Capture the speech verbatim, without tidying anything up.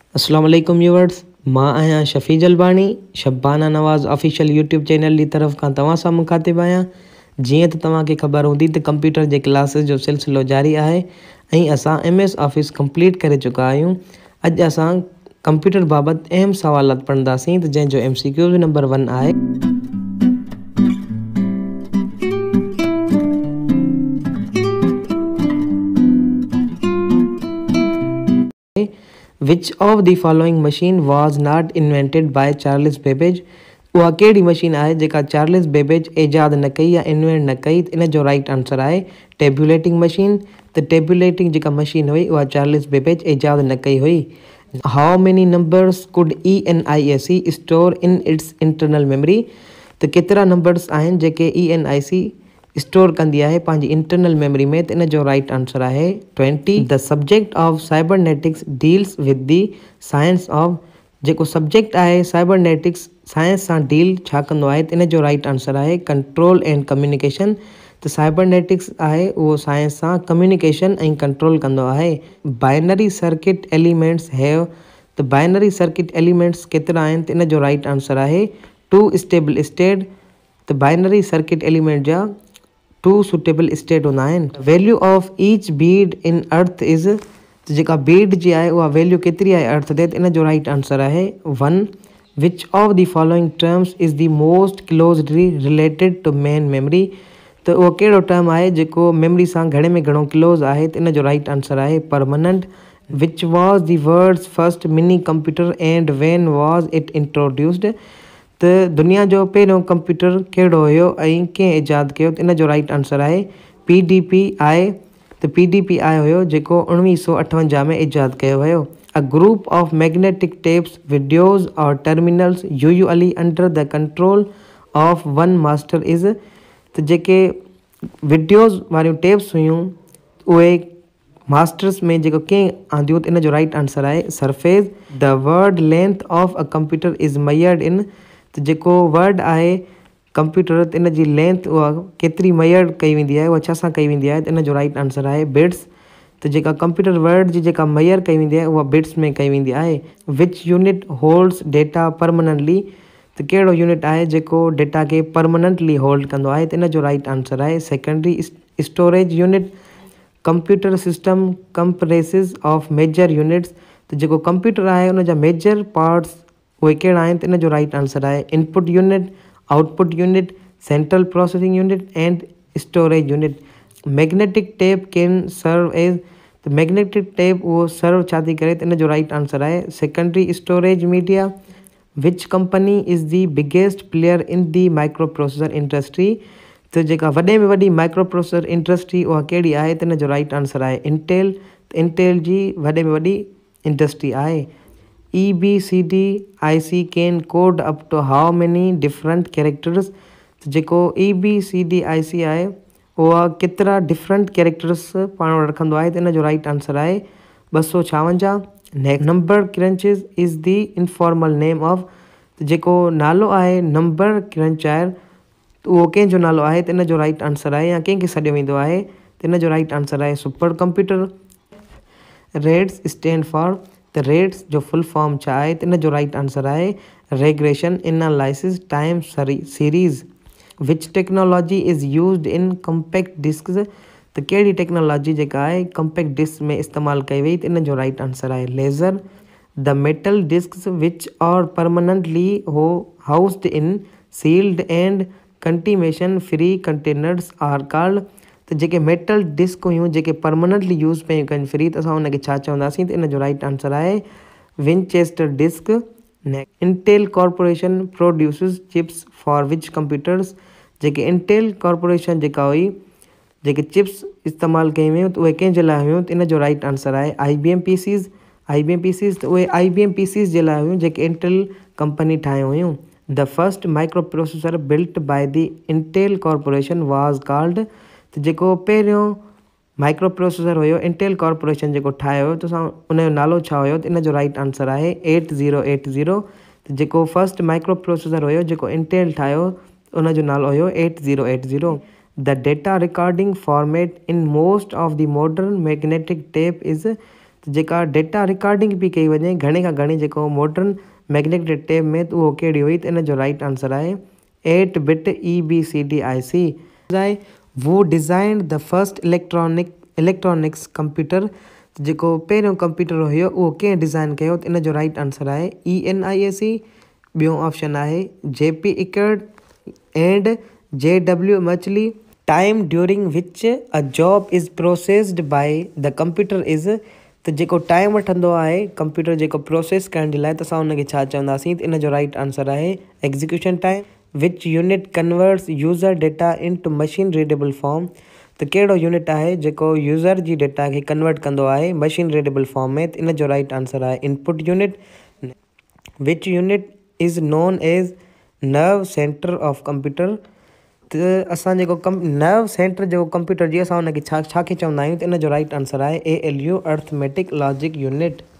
अस्सलाम वालेकुम व्यूअर्स, मां आहियां Shafi Jalbani. Shabana Nawaz official YouTube channel की तरफ़ खां तव्हां सां मुखातिब आहियां। जीअं त तव्हांखे ख़बर हूंदी त कंप्यूटर जे क्लासिस जो सिलसिलो जारी आहे ऐं असां एम एस ऑफिस कंप्लीट करे चुका आहियूं। अॼु असां कंप्यूटर बाबति अहम सवालात पढ़ंदासीं त जंहिंजो M C Q number one आहे। Which of the following machine was not invented by Charles Babbage? उहा कहिड़ी मशीन आहे जेका चार्लिस बेबेज ईजाद न कई या इन्वेंट न कई? इन जो राइट आंसर आहे टेबुलेटिंग मशीन। त टेबुलेटिंग जेका मशीन हुई उहा चार्लिस बेबेज ईजाद न कई हुई। How many numbers could E N I A C store in its internal memory? त केतिरा नंबर्स आहिनि जेके E N I C store कंदी आहे पंहिंजी इंटरनल मेमरी में? त इन जो राइट आंसर आहे twenty. The subject of cybernetics deals with the science of, जेको सब्जेक्ट आहे साइबरनेटिक्स साइंस सां डील छा कंदो आहे? त इन जो राइट आंसर आहे कंट्रोल एंड कम्युनिकेशन। त साइबरनेटिक्स आहे उहो साइंस सां कम्युनिकेशन ऐं कंट्रोल कंदो आहे। बाइनरी सर्किट एलिमेंट्स हैव, त बाइनरी सर्किट एलिमेंट्स केतिरा आहिनि? त इन जो राइट आंसर आहे टू स्टेबल स्टेट। त बाइनरी सर्किट एलिमेंट जा टू सुटेबल स्टेट हूंदा आहिनि। वैल्यू ऑफ ईच बीड इन अर्थ इज़, त जेका बीड जी आहे उहा वैल्यू केतिरी आहे अर्थ ते? त इन जो राइट आंसर आहे one. Which of the following terms is the most closely related to main memory? त उहो कहिड़ो टर्म आहे जेको मेमरी सां घणे में घणो क्लोज आहे? त इन जो राइट आंसर आहे permanent. Which was the world's first mini computer and when was it introduced? त दुनिया जो पहिरियों कंप्यूटर कहिड़ो हुयो ऐं कंहिं ईजाद कयो? त इन जो राइट आंसर आहे पी डी पी आई। त पी डी पी आई हुयो जेको उणिवीह सौ अठवंजाह में ईजाद कयो हुयो। A group of magnetic tapes videos और terminals usually under the control of one master is, त जेके वीडियोज़ वारियूं टेप्स हुयूं उहे मास्टर्स में जेको कंहिं आंदियूं? त इन जो राइट आंसर आहे surface. The word length of a computer is measured in, त जेको वर्ड आहे कंप्यूटर त इन जी लेंथ उहा केतिरी मयर्ड कई वेंदी आहे, उहा छा सां कई वेंदी आहे? त इन जो राइट आंसर आहे बिट्स। त जेका कंप्यूटर वर्ड जी जेका मयर कई वेंदी आहे उहा बिट्स में कई वेंदी आहे। Which unit holds data permanently? त कहिड़ो यूनिट आहे जेको डेटा खे परमानेंटली होल्ड कंदो आहे? त इन जो राइट आंसर आहे secondary storage unit. Computer system comprises of major units, त जेको कंप्यूटर आहे उन जा मेजर पार्ट्स उहे कहिड़ा आहिनि? त इन जो राइट आंसर आहे input unit, output unit, central processing unit and storage unit. Magnetic tape can serve as, त मैग्नेटिक टेप उहो सर्व छा थी करे? त इन जो राइट आंसर आहे secondary storage media. Which company is the biggest player in the micro processor industry? त जेका वॾे में वॾी माइक्रो प्रोसेसर इंडस्ट्री उहा कहिड़ी आहे? त इन जो राइट आंसर आहे इंटेल। त इंटेल जी वॾे में वॾी इंडस्ट्री आहे। E B C D I C can code up to how many different characters? त जेको E B C D I C आहे उहा केतिरा डिफरेंट कैरेक्टर्स पाण वटि रखंदो आहे? त इन जो राइट आंसर आहे ॿ सौ छावंजाह। Next, number crunchers is the informal name of, त जेको नालो आहे नंबर क्रंचायर उहो कंहिंजो नालो आहे? त इन जो राइट आंसर आहे या कंहिंखे सॾियो वेंदो आहे? त इन जो राइट आंसर आहे supercomputer. Reds stand for, त रेड्स जो फुल फॉर्म छा आहे? त इन जो राइट आंसर आहे regression analysis time series. Which technology is used in compact disc? त कहिड़ी टेक्नोलॉजी जेका आहे कम्पैक्ट डिस्क में इस्तेमालु कई वई? त इन जो राइट आंसर आहे laser. The metal disks which are permanently हो housed in sealed and contamination free containers are called? त जेके मेटल डिस्क हुयूं जेके परमानेंटली यूज़ पियूं कनि फ्री, त असां हुनखे छा चवंदासीं? त इन जो राइट आंसर आहे Winchester disk. Next, Intel corporation produces chips for which computers? जेके इंटेल कॉर्पोरेशन जेका हुई जेके चिप्स इस्तेमालु कयूं हुयूं त उहे कंहिंजे लाइ हुयूं? त इन जो राइट आंसर आहे I B M PCs. I B M PCs, त उहे आई बी एम पीसीज़ जे लाइ हुयूं जेके इंटेल कंपनी ठाहियूं हुयूं। The first microprocessor built by the Intel corporation was called? त जेको पहिरियों माइक्रो प्रोसेसर हुयो इंटेल कॉर्पोरेशन जेको ठाहियो हुयो त असां उनजो नालो छा हुयो? त इन जो राइट आंसर आहे एट ज़ीरो एट ज़ीरो। त जेको फर्स्ट माइक्रो प्रोसेसर हुयो जेको इंटेल ठाहियो उनजो नालो हुयो eight zero eight zero. The data recording format in most of the modern magnetic tape is? त जेका डेटा रिकॉर्डिंग पई कई वञे घणे खां घणी जेको मॉडर्न मैग्नेटिक टेप में त उहो कहिड़ी हुई, त इन जो राइट आंसर आहे eight bit E B C D I C आहे। Who design the first electronic electronics computer, जेको पहिरियों कंप्यूटर हुयो उहो कंहिं डिज़ाइन कयो, त इन जो राइट आंसर आहे E N I A C. ॿियो ऑप्शन आहे J P Eckert and J W Mauchly. Time during which a job is processed by the computer is, त जेको टाइम वठंदो आहे कंप्यूटर जेको प्रोसेस करण जे लाइ, त असां हुनखे छा चवंदासीं, त इन जो राइट आंसर आहे execution time. Which unit converts user data into machine readable form, त कहिड़ो यूनिट आहे जेको यूज़र जी डेटा खे कन्वर्ट कंदो आहे मशीन रीडेबल फॉर्म में, त इन जो राइट आंसर आहे input unit. Which unit is known as nerve centre of computer, त असां जेको कम नर्व सेंटर जेको कंप्यूटर जी असां हुनखे छा छा खे चवंदा आहियूं, त इन जो राइट आंसर आहे A L U arithmetic logic unit.